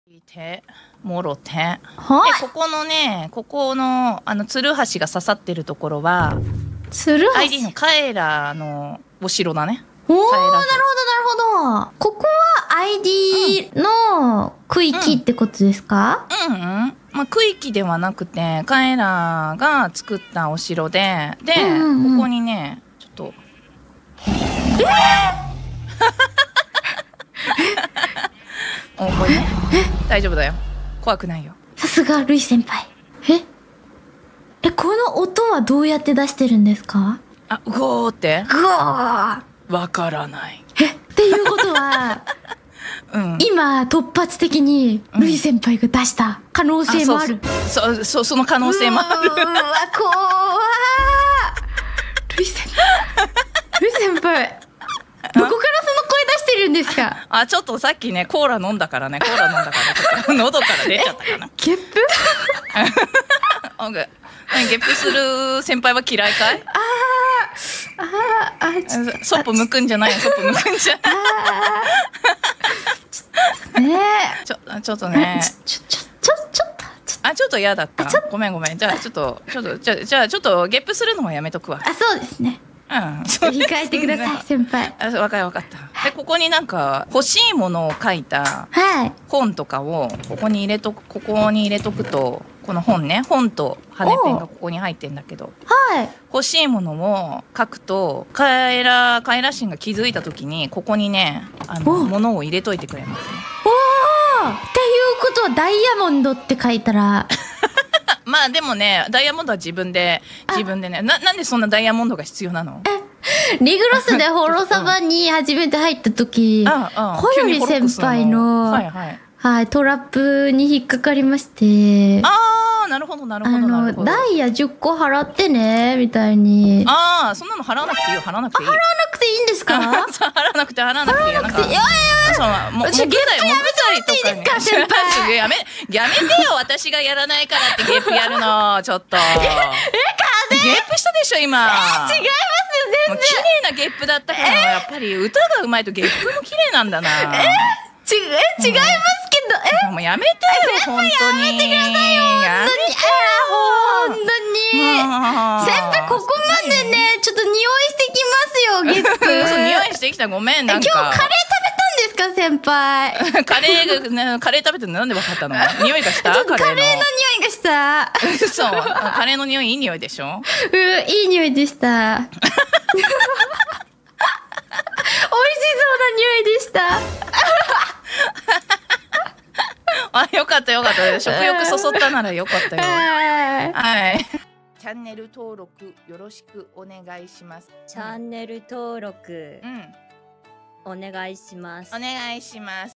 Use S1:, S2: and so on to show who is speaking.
S1: 手もろ手
S2: はい。
S1: ここのね、ここのツルハシが刺さってるところは
S2: ツルハ
S1: ID
S2: シ。
S1: のカエラのお城だね。
S2: おー、なるほ
S1: カエラ
S2: ど、なるほど。ここは ID の区域ってことですか？
S1: うんうん。まあ、区域ではなくて、カエラが作ったお城で、ここにね、ちょっと。お、これね。大丈夫だよ。怖くないよ。
S2: さすが、ルイ先輩。この音はどうやって出してるんですか？
S1: あ、うごーって。
S2: グオー。
S1: わからない。
S2: っていうことは、今、突発的に、ルイ先輩が出した可能性もある。
S1: その可能性もある。
S2: うわ、怖ー。ルイ先輩。どこからその声出してるんですか？
S1: あ、ちょっとさっきね、コーラ飲んだからね、ちょっと喉から出ちゃったかな。
S2: ゲップ
S1: ゲップする先輩は嫌いかい？そっぽ向くんじゃないよ、そっぽ向くんじゃない。
S2: ねえ。
S1: ちょっとね。ちょっと嫌だった。ごめん。じゃあちょっとゲップするのはやめとくわ。
S2: あ、そうですね。控えてください、先輩。
S1: わかった。で、ここになんか欲しいものを書いた本とかをここに入れとくと、この本ね、本と羽ペンがここに入ってんだけど、欲しいものを書くとカエラ神が気づいた時にここにね、物を入れといてくれますね。
S2: おー、っていうことはダイヤモンドって書いたら
S1: まあでもね、ダイヤモンドは自分でね、なんでそんなダイヤモンドが必要なの？
S2: リグロスでホロサバに初めて入った時、小より先輩のトラップに引っかかりまして、
S1: なるほど。
S2: ダイヤ10個払ってねみたいに。
S1: そんなの払わなくていいよ。払わなくていい。
S2: 払わなくていいんですか？
S1: 払わなくていい。なんかもう
S2: ゲップやめてもらっていいですか、先輩？
S1: やめてよ。私がやらないからってゲップやるの。ちょっと。ゲップしたでしょ今。
S2: 違いますよ、全然。
S1: 綺麗なゲップだったから、やっぱり歌がうまいとゲップも綺麗なんだな。
S2: 違いますけど。
S1: もうやめてよ、本当に。
S2: やめてくださいよ、本当に。先輩、ここまでね、ちょっと匂いしてきますよ、ゲップ。
S1: 匂いしてきた、ごめん。なんか
S2: 今日カレー食べたんですか、先輩？
S1: カレー食べてなんでわかったの？匂いがした？
S2: カレーの匂いがした。
S1: そう、カレーの匂いいい匂いでしょ？
S2: いい匂いでした。美味しそうな匂いでした。
S1: よかった。食欲そそったならよかったよ。はい。チャンネル登録よろしくお願いします。
S3: チャンネル登録、お願いします。
S1: お願いします。